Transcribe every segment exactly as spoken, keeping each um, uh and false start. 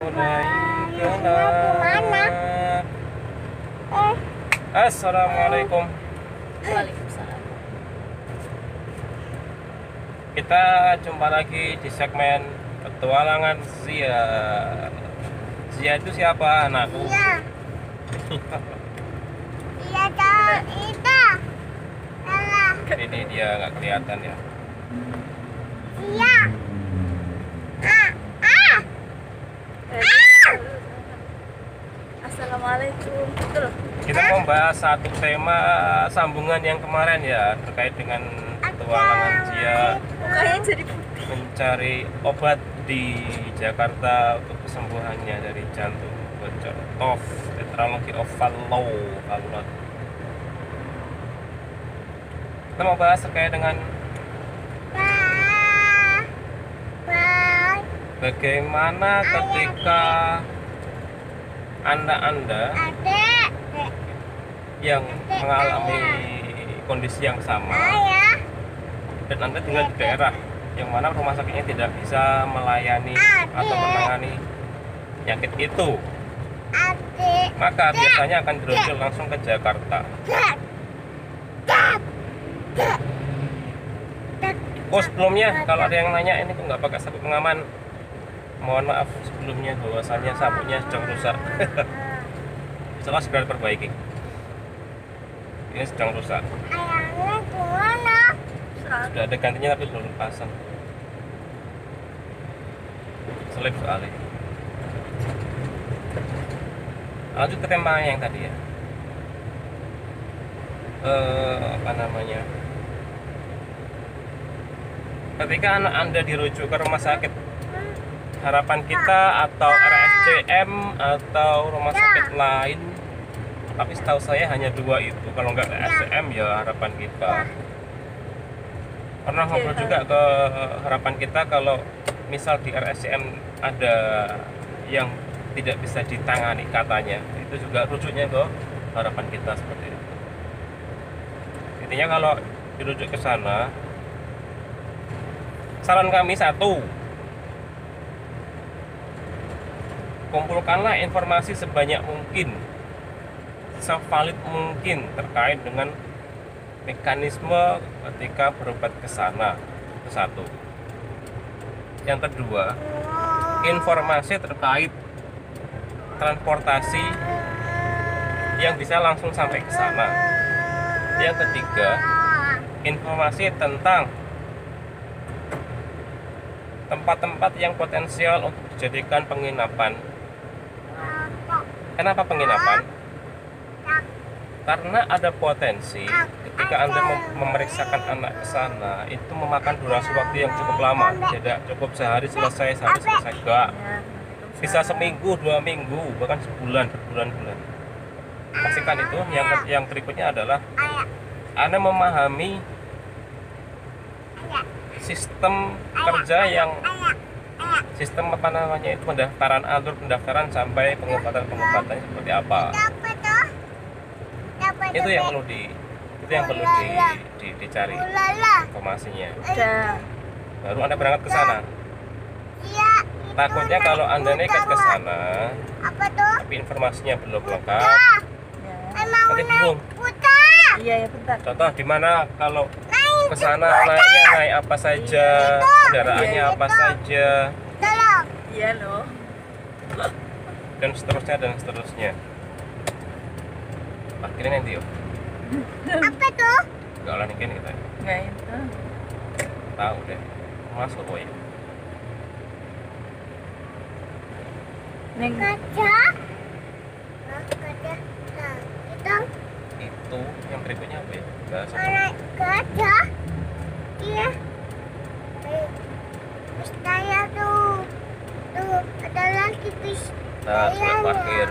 Assalamualaikum. Waalaikumsalam. Kita jumpa lagi di segmen petualangan Zia. Zia itu siapa? Anakku. Iya. Iya dong, itu. Salah. Ini dia nggak kelihatan ya. Iya. Ah, ah. Assalamualaikum. Betul. Kita mau bahas satu tema sambungan yang kemarin ya, terkait dengan petualangan Zia Mukanya jadi putih. mencari obat di Jakarta untuk kesembuhannya dari jantung bocor. T O F, tetralogy of Fallot. Fallot. Kita mau bahas terkait dengan Ba. Ba. bagaimana ketika Anda-Anda Adek. yang mengalami kondisi yang sama Ayah. dan Anda tinggal di daerah yang mana rumah sakitnya tidak bisa melayani atau menangani penyakit itu, Adek. maka biasanya akan dirujuk langsung ke Jakarta. Dek. Dek. Dek. Dek. Oh, sebelumnya kalau ada yang nanya ini kok nggak pakai sabuk pengaman, mohon maaf sebelumnya bahwasannya sabuknya sedang rusak. Setelah segera diperbaiki. Ini sedang rusak. Ayahnya gimana? Sudah ada gantinya tapi belum pasang. Selip soalnya. Lanjut ke tema yang tadi ya. Eh, apa namanya? Ketika anak Anda dirujuk ke rumah sakit Harapan Kita atau R S C M atau rumah sakit lain, tapi setahu saya hanya dua itu. Kalau nggak R S C M ya Harapan Kita. Pernah ngobrol juga ke Harapan Kita kalau misal di R S C M ada yang tidak bisa ditangani katanya, itu juga rujuknya ke Harapan Kita seperti itu. Intinya kalau dirujuk ke sana, saran kami satu, kumpulkanlah informasi sebanyak mungkin, sevalid mungkin terkait dengan mekanisme ketika berobat ke sana. Itu satu. Yang kedua, informasi terkait transportasi yang bisa langsung sampai ke sana. Yang ketiga, informasi tentang tempat-tempat yang potensial untuk dijadikan penginapan. Kenapa penginapan? Karena ada potensi ketika Anda mem- memeriksakan anak ke sana itu memakan durasi waktu yang cukup lama. Tidak cukup sehari selesai, sehari selesai, enggak. Bisa seminggu, dua minggu, bahkan sebulan, berbulan-bulan. Pastikan itu. Yang yang berikutnya adalah Anda memahami sistem kerja yang sistem apa namanya itu pendaftaran, alur pendaftaran sampai pengobatan-pengobatan seperti apa. Dapat tuh. Dapat Itu yang perlu di itu yang perlu di, di, dicari Ulala. informasinya. Udah. Baru Anda berangkat ke sana. Iya. Takutnya kalau Anda nekat ke sana Apa tuh? tapi informasinya belum lengkap, Ah, Ya. emang nanti naik bingung. kuda. Iya ya bentar. Contoh di mana kalau Naik ke sana naiknya naik apa saja, kendaraannya Iya, apa saja, tolong. Iya loh. dan seterusnya dan seterusnya. Akhirnya nanti yuk, Apa tuh? gak lah kita kita Enggak itu. tahu deh masuk boy. Neng. Kaca. Nah, kaca. Nah, itu Itu yang berikutnya apa ya? Bahasa mana kaca? Iya. Eh, Bis saya tuh. Tuh, ada lagi bis. nah, surat terakhir.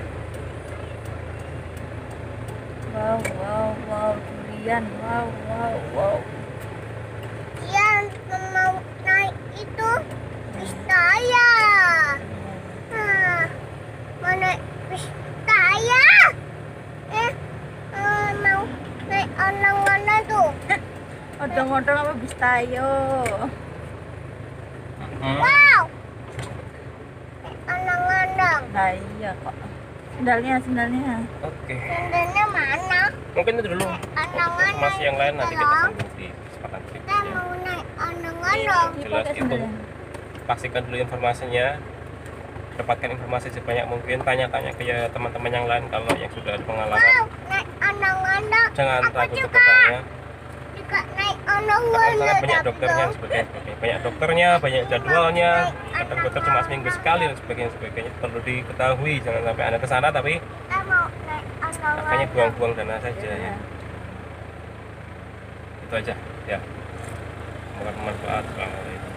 Wow wow wow durian. Wow wow wow. Dia mau naik itu bis saya. Nah, mau naik bis saya. Eh, eh, mau naik onang-onang tuh. Odong-odong apa bis tayo. Hmm. Wow. Naik onang-onang. dong. Nah iya kok. Sendalnya, sendalnya. Oke. Sendalnya mana? Mungkin itu dulu. Anangan Informasi yang lain nanti kita dong. sambung di kesempatan Kita berikutnya. mau naik anangan Iya, dong. ini Jelas pakai itu. sendalnya. Pastikan dulu informasinya. Dapatkan informasi sebanyak mungkin. Tanya-tanya ke ya teman-teman yang lain kalau yang sudah ada pengalaman. Wow, naik anangan dong. Jangan Aku takut untuk juga. bertanya. Juga naik Karena anangan sangat banyak tapi dokternya dan dong. sebagainya, sebagainya. Banyak dokternya, banyak jadwalnya. Kadang dokter cuma seminggu sekali dan sebagainya, sebagainya. Perlu diketahui, jangan sampai Anda ke sana tapi Kita mau naik anangan makanya dong. buang-buang dana saja Iya. ya. Itu aja ya. Semoga bermanfaat. Assalamualaikum.